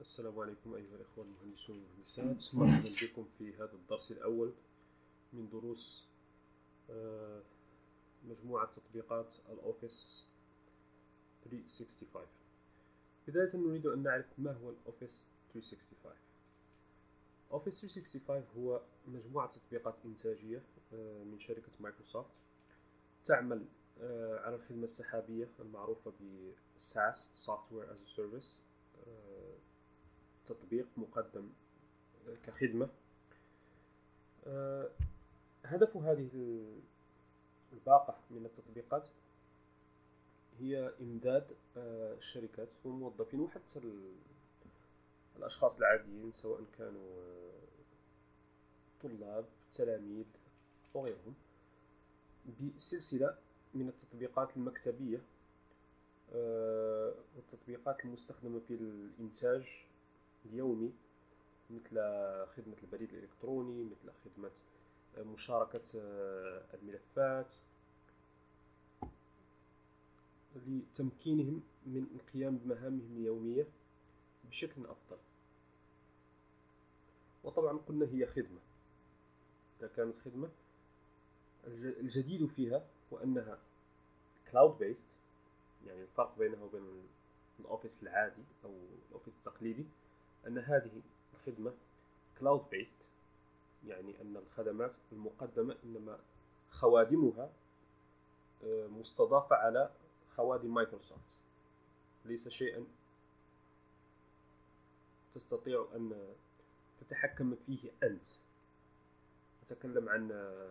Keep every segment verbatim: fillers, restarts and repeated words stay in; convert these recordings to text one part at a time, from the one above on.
السلام عليكم أيها الأخوة المهندسون والمهندسات، مرحبا بكم في هذا الدرس الأول من دروس مجموعة تطبيقات الأوفيس ثلاثمائة وخمسة وستين. بداية نريد أن نعرف ما هو الأوفيس ثلاثمائة وخمسة وستين. أوفيس ثلاثمائة وخمسة وستين هو مجموعة تطبيقات إنتاجية من شركة مايكروسوفت تعمل على الخدمة السحابية المعروفة ب ساس Software as a Service، تطبيق مقدم كخدمة. هدف هذه الباقة من التطبيقات هي إمداد الشركات والموظفين وحتى الأشخاص العاديين سواء كانوا طلاب، تلاميذ وغيرهم بسلسلة من التطبيقات المكتبية والتطبيقات المستخدمة في الإنتاج اليومي، مثل خدمة البريد الإلكتروني، مثل خدمة مشاركة الملفات، لتمكينهم من القيام بمهامهم اليومية بشكل أفضل. وطبعا قلنا هي خدمة، إذا كانت خدمة الجديد فيها وأنها cloud based، يعني الفرق بينها وبين الأوفيس العادي أو الأوفيس التقليدي أن هذه الخدمة cloud based، يعني أن الخدمات المقدمة إنما خوادمها مستضافة على خوادم مايكروسوفت، ليس شيئا تستطيع أن تتحكم فيه أنت. أتكلم عن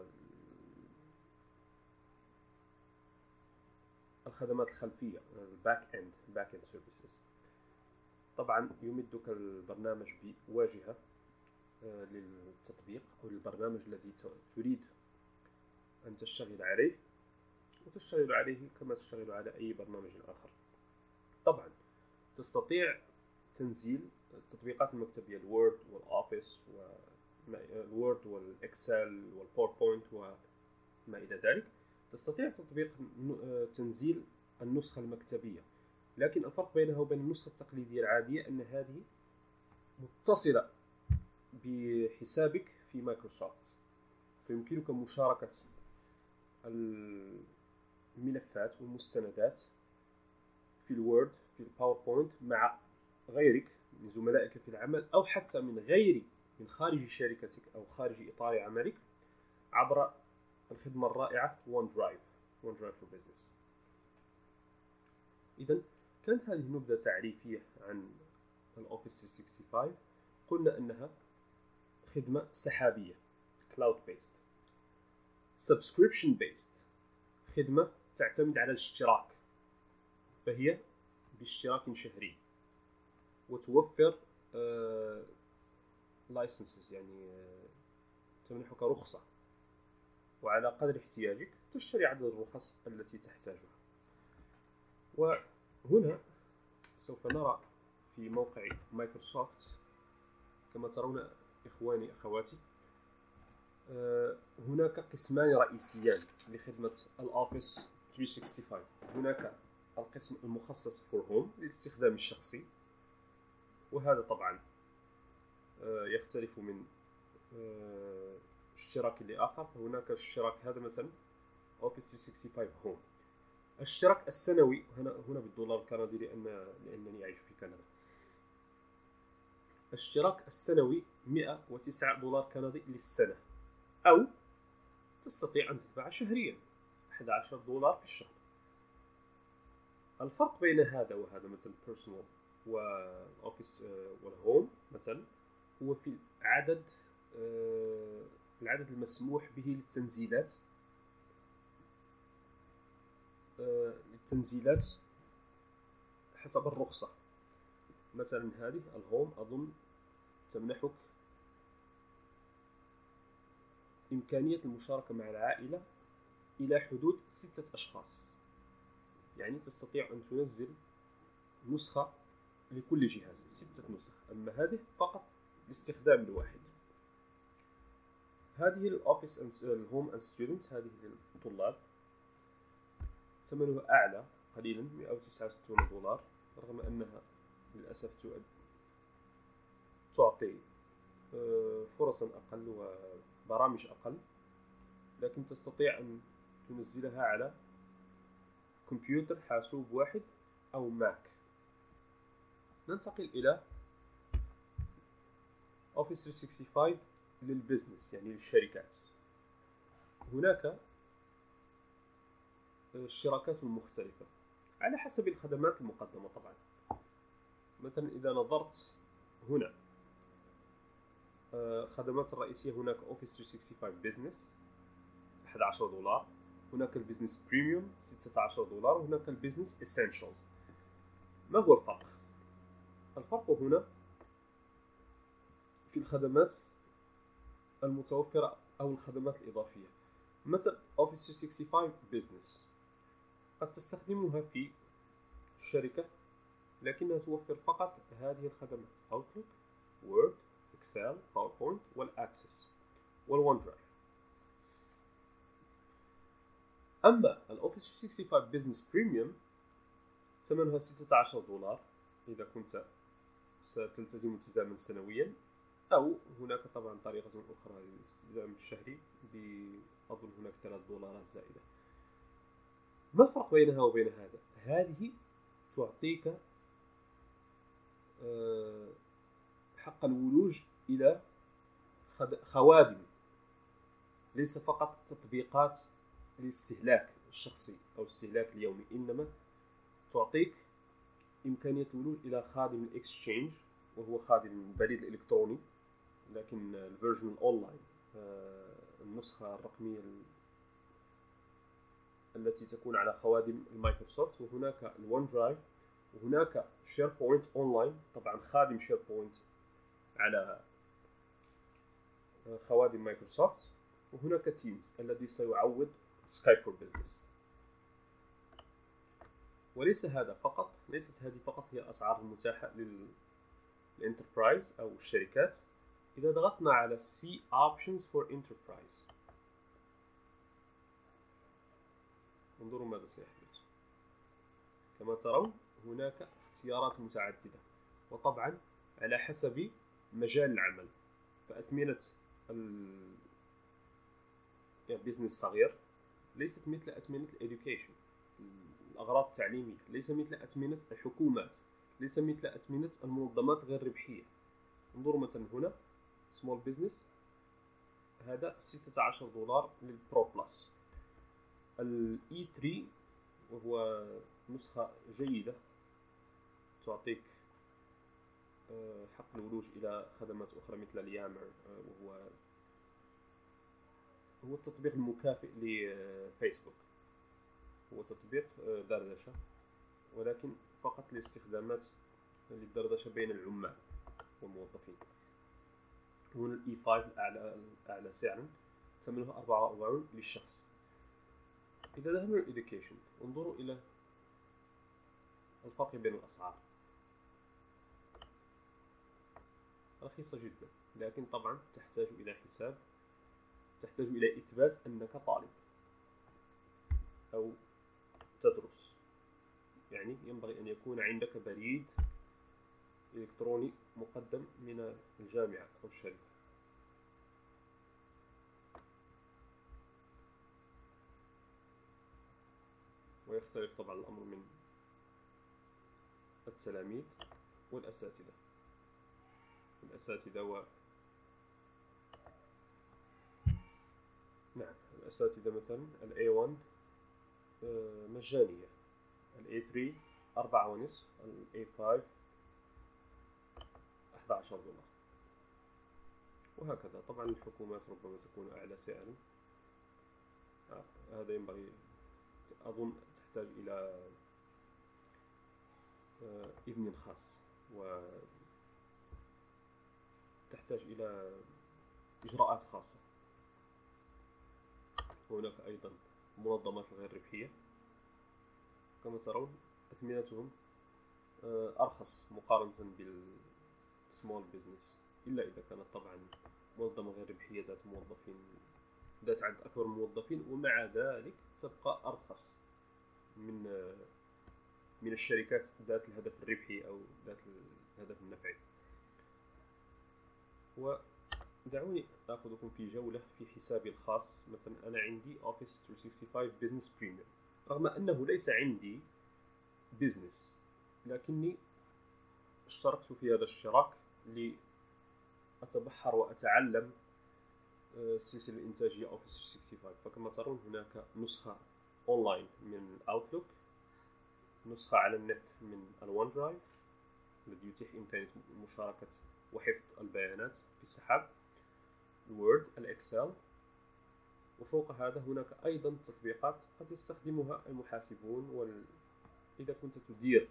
الخدمات الخلفية، الباك اند الباك اند سيرفيسز. طبعا يمدك البرنامج بواجهة للتطبيق أو للبرنامج الذي تريد أن تشتغل عليه، وتشتغل عليه كما تشتغل على أي برنامج آخر. طبعا تستطيع تنزيل التطبيقات المكتبية، الوورد والأوفيس والوورد والإكسل والباوربوينت وما إلى ذلك. تستطيع تطبيق تنزيل النسخة المكتبية، لكن الفرق بينها وبين النسخة التقليدية العادية أن هذه متصلة بحسابك في مايكروسوفت، فيمكنك مشاركة الملفات والمستندات في الوورد في الباوربوينت مع غيرك من زملائك في العمل، أو حتى من غير من خارج شركتك أو خارج إطار عملك عبر الخدمة الرائعة ون درايف ون درايف فور بزنس. إذن كانت هذه نبذة تعريفية عن الأوفيس ثلاثمائة وخمسة وستين. قلنا أنها خدمة سحابية cloud based، subscription based خدمة تعتمد على الاشتراك، فهي باشتراك شهري، وتوفر licenses، يعني تمنحك رخصة، وعلى قدر احتياجك تشتري عدد الرخص التي تحتاجها. وهنا سوف نرى في موقع مايكروسوفت كما ترون إخواني أخواتي هناك قسمان رئيسيان لخدمة الأوفيس ثلاثمائة وخمسة وستين. هناك القسم المخصص for home للاستخدام الشخصي، وهذا طبعا يختلف من اشتراك لآخر. فهناك اشتراك هذا مثلا أوفيس ثلاثمائة وخمسة وستين هوم. الاشتراك السنوي هنا هنا بالدولار الكندي لأن لأنني أعيش في كندا. الاشتراك السنوي مئة وتسعة دولار كندي للسنة، أو تستطيع أن تدفع شهريا أحد عشر دولار في الشهر. الفرق بين هذا وهذا مثلا بيرسونال والأوفيس والهوم مثلا هو في العدد العدد المسموح به للتنزيلات التنزيلات حسب الرخصة. مثلا هذه الهوم أظن تمنحك إمكانية المشاركة مع العائلة إلى حدود ستة أشخاص، يعني تستطيع أن تنزل نسخة لكل جهاز، ستة نسخ. أما هذه فقط لاستخدام الواحد. هذه الأوفيس الهوم أند ستودنت، هذه للطلاب، ثمنها أعلى قليلا مئة وتسعة وستين دولار، رغم أنها للأسف تعطي فرصا أقل وبرامج أقل، لكن تستطيع أن تنزلها على كمبيوتر حاسوب واحد أو ماك. ننتقل إلى أوفيس ثلاثمائة وخمسة وستين للبزنس، يعني للشركات. هناك الشراكات المختلفة على حسب الخدمات المقدمة طبعا. مثلا إذا نظرت هنا الخدمات الرئيسية، هناك أوفيس ثلاثمائة وخمسة وستين بزنس أحد عشر دولار، هناك البزنس بريميوم ستة عشر دولار، وهناك البزنس اسينشالز. ما هو الفرق؟ الفرق هنا في الخدمات المتوفرة أو الخدمات الإضافية. مثلا أوفيس ثلاثمائة وخمسة وستين بزنس قد تستخدمها في الشركة، لكنها توفر فقط هذه الخدمات: Outlook، Word، Excel، PowerPoint، والAccess والون درايف. أما الأوفيس ثلاثمائة وخمسة وستين بزنس بريميوم ثمنها ستة عشر دولار إذا كنت ستلتزم التزاما سنويا، أو هناك طبعا طريقة أخرى للالتزام الشهري بأظن هناك ثلاثة دولارات زائدة. ما الفرق بينها وبين هذا؟ هذه تعطيك حق الولوج إلى خوادم، ليس فقط تطبيقات الاستهلاك الشخصي أو الاستهلاك اليومي، إنما تعطيك إمكانية الولوج إلى خادم الإكسشينج، وهو خادم البريد الإلكتروني لكن الفيرجن الأونلاين، النسخة الرقمية التي تكون على خوادم المايكروسوفت. وهناك الون درايف، وهناك شير بوينت أونلاين، طبعا خادم شير بوينت على خوادم مايكروسوفت. وهناك تيمز الذي سيعوض سكايب فور بزنس. وليس هذا فقط، ليست هذه فقط هي الأسعار المتاحة للانتربرايز أو الشركات. إذا ضغطنا على See Options for Enterprise، انظروا ماذا سيحدث. كما ترون هناك اختيارات متعددة، وطبعا على حسب مجال العمل. فأثمنة البيزنس صغير ليست مثل أثمنة الإديوكيشن، الأغراض التعليمية، ليس مثل أثمنة الحكومات، ليس مثل أثمنة المنظمات غير ربحية. انظروا مثلا هنا سمول بيزنس، هذا ستة عشر دولار للبرو بلس. الإي ثلاثة وهو نسخة جيدة تعطيك حق الولوج إلى خدمات أخرى مثل اليامر، وهو هو التطبيق المكافئ لفيسبوك. هو تطبيق دردشة، ولكن فقط لاستخدامات للدردشة بين العمال والموظفين. هنا الإي خمسة الأعلى, الأعلى سعرا، ثمنه أربعة وأربعين للشخص. إذا ذهبنا للإديوكيشن، انظروا إلى الفرق بين الأسعار. رخيصة جدا، لكن طبعا تحتاج إلى حساب، تحتاج إلى إثبات أنك طالب أو تدرس، يعني ينبغي أن يكون عندك بريد إلكتروني مقدم من الجامعة أو الشركة. ويختلف طبعا الأمر من التلاميذ والأساتذة. الأساتذة و نعم الأساتذة مثلا ال إيه واحد مجانية، ال إيه ثلاثة أربعة ونصف، ال إيه خمسة أحد عشر دولار، وهكذا. طبعا الحكومات ربما تكون أعلى سعرا. هذا ينبغي، أظن تحتاج إلى إذن خاص، وتحتاج إلى إجراءات خاصة. هناك أيضا منظمات غير ربحية، كما ترون أثمنتهم أرخص مقارنة بالسمول بيزنس، إلا إذا كانت طبعا منظمة غير ربحية ذات موظفين، ذات عدد أكبر من الموظفين، ومع ذلك تبقى أرخص من من الشركات ذات الهدف الربحي أو ذات الهدف النفعي. ودعوني آخذكم في جولة في حسابي الخاص. مثلا أنا عندي Office ثلاثمية وخمسة وستين Business Premium، رغم أنه ليس عندي بيزنس، لكني اشتركت في هذا الاشتراك لأتبحر وأتعلم السلسلة الإنتاجية Office ثلاثمية وخمسة وستين. فكما ترون هناك نسخة أونلاين من Outlook، نسخة على النت من الون درايف الذي يتيح إمكانية مشاركة وحفظ البيانات في السحاب، الوورد، الإكسل. وفوق هذا هناك أيضا تطبيقات قد يستخدمها المحاسبون، وال... إذا كنت تدير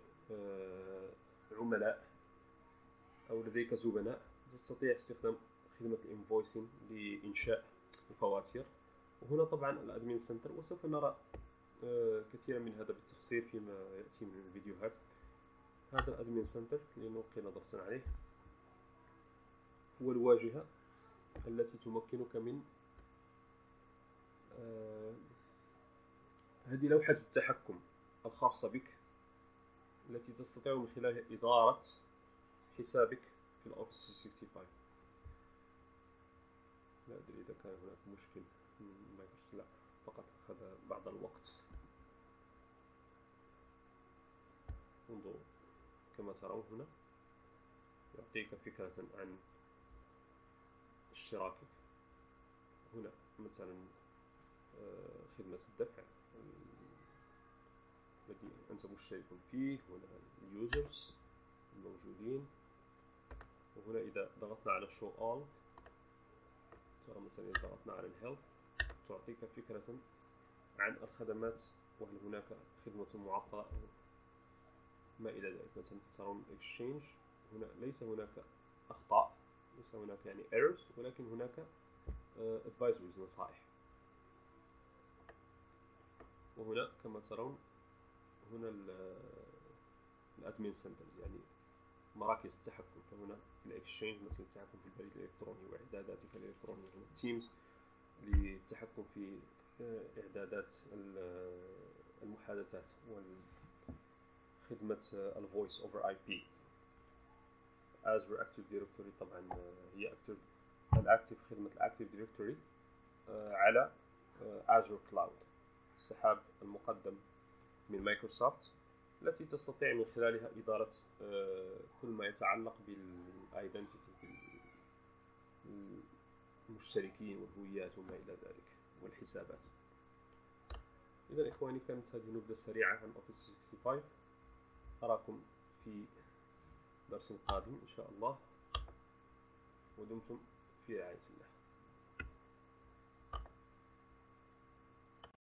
عملاء أو لديك زبناء تستطيع استخدام خدمة الانفويسين لإنشاء الفواتير. وهنا طبعا الأدمين سنتر، وسوف نرى كثيرا من هذا بالتفصيل فيما يأتي من الفيديوهات. هذا الأدمين سنتر لنلقي نظرة عليه، هو الواجهة التي تمكنك من آه هذه لوحة التحكم الخاصة بك التي تستطيع من خلالها إدارة حسابك في الأوفيس ثلاثمية وخمسة وستين. لا أدري إذا كان هناك مشكل، لا فقط أخذ بعض الوقت. انظروا كما ترون هنا يعطيك فكرة عن اشتراكك. هنا مثلا خدمة الدفع الذي أنت مشترك فيه، هنا اليوزرز الموجودين. وهنا إذا ضغطنا على show all، ترى مثلا إذا ضغطنا على الهيلث تعطيك فكرة عن الخدمات، وهل هناك خدمة معطلة أو ما إلى ذلك. مثلا ترون exchange، هنا ليس هناك أخطاء، ليس هناك يعني errors، ولكن هناك advisories نصائح. وهنا كما ترون هنا الادمين سنترز يعني مراكز التحكم. فهنا الاكسشينج مثلا التحكم في البريد الالكتروني واعداداتك الالكترونيه، هنا تيمز للتحكم في اعدادات المحادثات وخدمه الفويس اوفر اي بي. Azure Active Directory طبعا هي اكتف الاكتف خدمه الاكتف دايركتوري على Azure Cloud، السحاب المقدم من مايكروسوفت، التي تستطيع من خلالها إدارة كل ما يتعلق بالايدنتيتي، بالمشتركين والهويات وما إلى ذلك والحسابات. إذا إخواني كانت هذه نبذة سريعة عن أوفيس ثلاثمية وخمسة وستين. أراكم في درس قادم إن شاء الله، ودمتم في رعاية الله.